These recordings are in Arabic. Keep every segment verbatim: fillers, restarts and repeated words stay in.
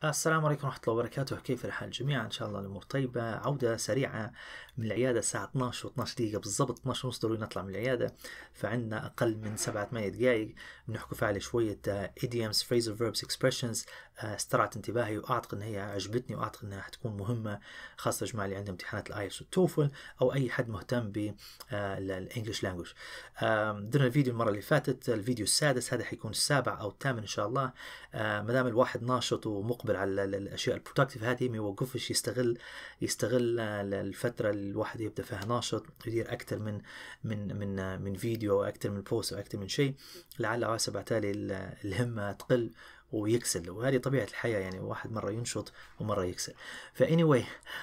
السلام عليكم ورحمة الله وبركاته. كيف الحال جميعا؟ إن شاء الله الأمور طيبة. عودة سريعة من العيادة الساعة اثناشر و12 دقيقة بالضبط، اثناشر ونص ضروري نطلع من العيادة، فعندنا أقل من سبعة ثمانية دقائق بنحكوا فيها على شوية idioms, phrasal verbs, expressions. استرعت انتباهي وأعتقد أن هي عجبتني وأعتقد أنها حتكون مهمة، خاصة الجماعة اللي عندهم امتحانات الآيلتس والتوفل أو أي حد مهتم بالإنجليش لانجوج. درنا الفيديو المرة اللي فاتت، الفيديو السادس، هذا حيكون السابع أو الثامن إن شاء الله. مدام الواحد ناشط ومقبل على الاشياء البرودكتيف هذه ما يوقفش، يستغل يستغل الفتره اللي الواحد يبدا فيها ناشط، يدير اكثر من من من من فيديو، اكثر من بوست، او اكثر من شيء، لعل عسى بعتالي الهمه تقل ويكسل، وهذه طبيعه الحياه، يعني واحد مره ينشط ومره يكسل. فاني واي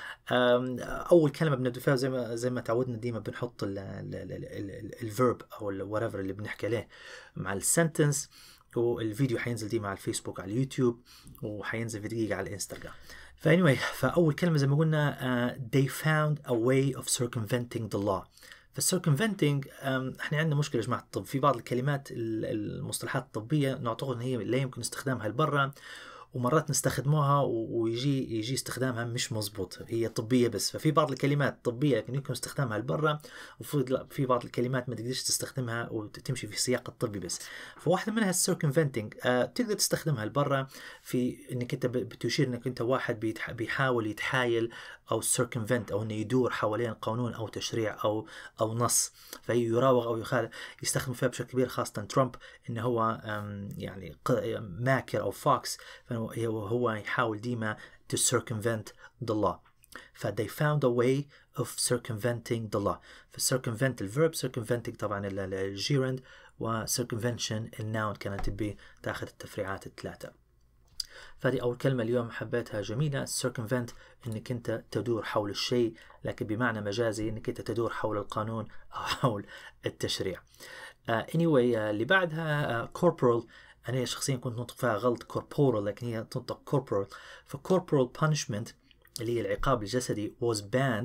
اول كلمه بنبدا فيها زي ما زي ما تعودنا ديما بنحط الفيرب او الوات اللي بنحكي عليه مع السنتنس، والفيديو حينزل دي مع الفيسبوك على اليوتيوب، وحينزل في دقيقة على الانستغرام. فانيوي فأول كلمة زي ما قلنا uh, they found a way of circumventing the law. فالcircumventing um, احنا عندنا مشكلة يا جماعة الطب في بعض الكلمات، المصطلحات الطبية نعتقد ان هي لا يمكن استخدامها لبرا، ومرات نستخدموها ويجي يجي استخدامها مش مزبوط، هي طبية بس. ففي بعض الكلمات طبية لكن يمكن استخدامها لبرا، وفي بعض الكلمات ما تقدرش تستخدمها وتمشي في السياق الطبي بس. فواحدة منها السيركمفنتنج، آه تقدر تستخدمها لبرا في انك انت بتشير انك انت واحد بيحاول يتحايل او سيركمفنت، او انه يدور حوالين قانون او تشريع او او نص، فهي يراوغ او يخالف، يستخدم فيها بشكل كبير، خاصة ترامب انه هو يعني ماكر او فوكس، هو يحاول ديما to circumvent the law. ف they found a way of circumventing the law. ف circumvent الverb، circumventing طبعا الجيرند، و circumvention الناون كانت تبي تاخذ التفريعات الثلاثة. فهذه أول كلمة اليوم حبيتها جميلة. circumvent إنك أنت تدور حول الشيء، لكن بمعنى مجازي إنك أنت تدور حول القانون أو حول التشريع. uh, anyway uh, اللي بعدها uh, corporal. أنا شخصيا كنت نطق فيها غلط corporal، لكن هي تنطق corporal. ف corporal punishment اللي هي العقاب الجسدي was banned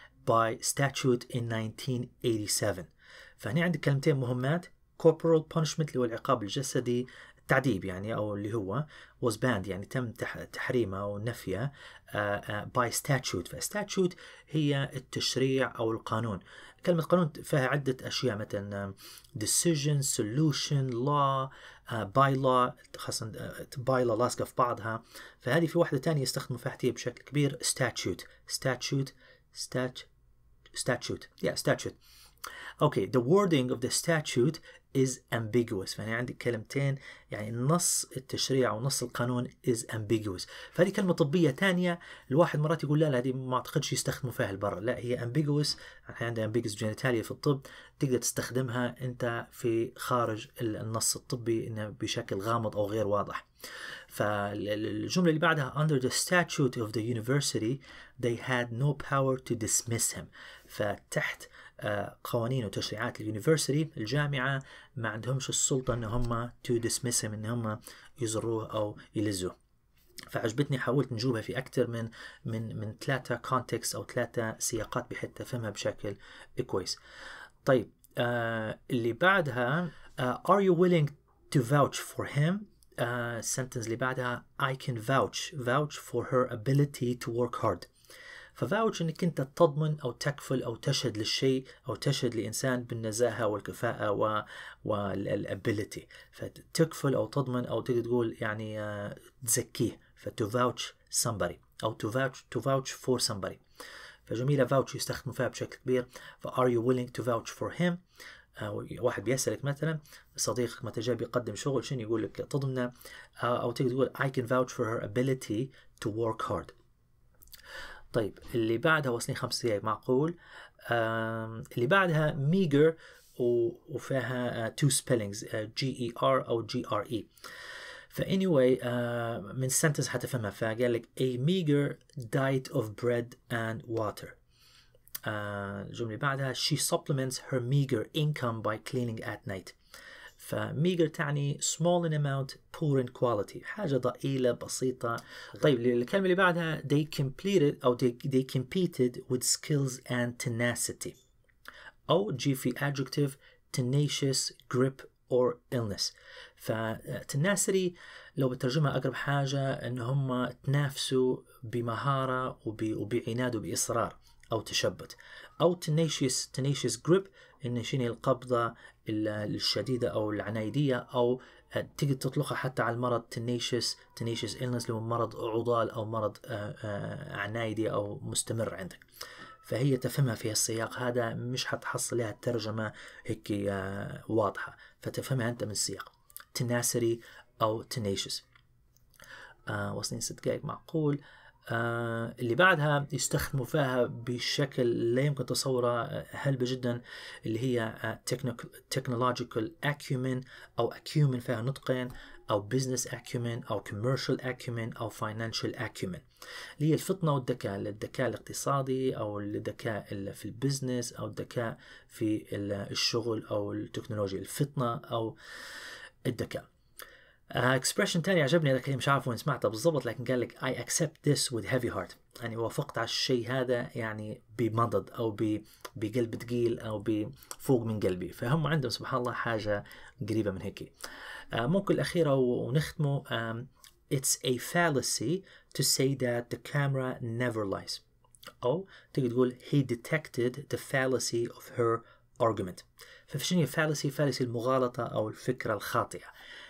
by statute in nineteen eighty-seven. فهنا عندك كلمتين مهمات. corporal punishment اللي هو العقاب الجسدي، التعذيب يعني، أو اللي هو was banned يعني تم تحريمه أو نفيه uh, uh, by statute. فstatute هي التشريع أو القانون. كلمة قانون فيها عدة أشياء، مثلا decision, solution, law, uh, by law، خاصة uh, by law لاصقة في بعضها. فهذه في واحدة تانية يستخدموا فيها احتياء بشكل كبير statute statute statute statute yeah statute. Okay, the wording of the statute is ambiguous. فأنا عندي كلمتين، يعني نص التشريع أو نص القانون is ambiguous. فهذه كلمة طبية تانية، الواحد مرات يقول لا لا هذه ما أعتقدش يستخدموا فيها البر، لا هي ambiguous. احنا عندنا ambiguous genitalia في الطب، تقدر تستخدمها أنت في خارج النص الطبي إنه بشكل غامض أو غير واضح. فالجملة اللي بعدها under the statute of the university they had no power to dismiss him. فتحت قوانين وتشريعات اليونيفرسيتي الجامعة ما عندهمش السلطة ان هم to dismiss him، ان هم يزروه او يلزوه. فعجبتني، حاولت نجوبها في اكثر من من من ثلاثة كونتكست او ثلاثة سياقات بحيث تفهمها بشكل كويس. طيب آه اللي بعدها آه are you willing to vouch for him. uh, sentence اللي بعدها I can vouch vouch for her ability to work hard. ففاوتش انك انت تضمن او تكفل او تشهد للشيء او تشهد لانسان بالنزاهه والكفاءه و والابيليتي. فتكفل او تضمن او تقدر تقول يعني uh, تزكيه. فتو vouch somebody او to vouch to vouch for somebody. فجميله vouch يستخدموا فيها بشكل كبير. ف are you willing to vouch for him. uh, واحد بيسألك مثلا صديقك متى جاي بيقدم شغل شنو يقول لك تضمنه، uh, او تقدر تقول I can vouch for her ability to work hard. طيب اللي بعدها وصلني خمس دقايق معقول. اللي بعدها meager وفيها uh, two spellings uh, G E R أو G R E. فا anyway uh, من sentence حتفهمها. فقال لك a meager diet of bread and water. uh, الجملة اللي بعدها she supplements her meager income by cleaning at night. فميجر تعني small in amount poor in quality، حاجة ضئيلة بسيطة. طيب الكلمة اللي بعدها they completed أو they, they competed with skills and tenacity، أو جي في adjective tenacious grip or illness. فتناسري لو بترجمها أقرب حاجة إن هم تنافسوا بمهارة وبعناد وبإصرار أو تشبت. أو tenacious tenacious grip إن شيني القبضة الشديدة أو العنايدية، أو تقدر تطلقها حتى على المرض tenacious tenacious illness اللي هو مرض عضال أو مرض عنايدي أو مستمر عندك. فهي تفهمها في السياق هذا، مش حتحصل لها الترجمة هيك واضحة، فتفهمها أنت من السياق tenacity أو tenacious. آه وصلين ست دقائق معقول. آه اللي بعدها يستخدموا فيها بشكل لا يمكن تصوره هلبة جدا، اللي هي آه technological acumen أو acumen فيها نطقين، أو business acumen أو commercial acumen أو financial acumen، اللي هي الفطنة والذكاء، الذكاء الاقتصادي أو الذكاء في البزنس أو الذكاء في الشغل أو التكنولوجيا، الفطنة أو الذكاء. اكسبريشن uh, تاني عجبني هذا الكلام، مش عارف وين سمعته بالضبط، لكن قال لك I accept this with heavy heart، يعني وافقت على الشيء هذا يعني بمضض أو بقلب ثقيل أو بفوق من قلبي. فهم عندهم سبحان الله حاجة قريبة من هيك. uh, ممكن الأخيرة ونختمه. um, It's a fallacy to say that the camera never lies. أو تقدر تقول he detected the fallacy of her argument. فشنو هي fallacy؟ fallacy المغالطة أو الفكرة الخاطئة.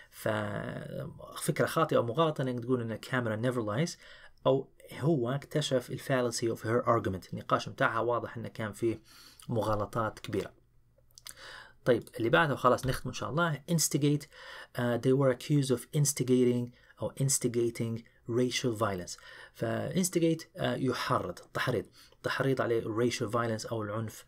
ففكرة خاطئة أو مغالطة إنك تقول إن الكاميرا never lies، أو هو اكتشف الفالسي of her argument، النقاش متاعها واضح إنه كان فيه مغالطات كبيرة. طيب اللي بعده خلاص نختم إن شاء الله. instigate uh, they were accused of instigating أو instigating racial violence. فinstigate uh, يحرض، تحريض تحريض عليه racial violence أو العنف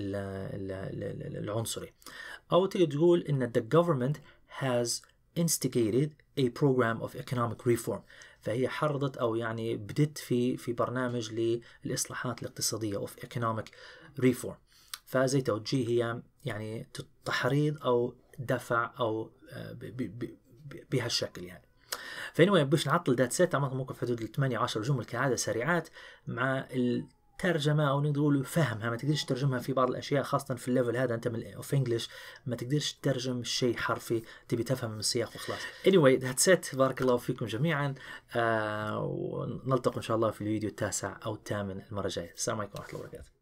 العنصري. أو تقدر تقول إن the government has instigated a program of economic reform. فهي حرضت أو يعني بدت في في برنامج للإصلاحات الاقتصادية of economic reform. فزي توجيه هي يعني تحريض أو دفع أو بهالشكل يعني. فانوي باش نعطل ذات سيت عملت ممكن في حدود ثمانية عشر جمل كعادة سريعات مع الترجمة أو نقول فهمها. ما تقدرش تترجمها في بعض الأشياء خاصة في الليفل هذا أنت من أوف إنجليش، ما تقدرش تترجم شيء حرفي، تبي تفهم من السياق وخلاص. anyway that's it. بارك الله فيكم جميعا. آه ونلتقي إن شاء الله في الفيديو التاسع أو الثامن المرة الجاية. السلام عليكم ورحمة الله وبركاته.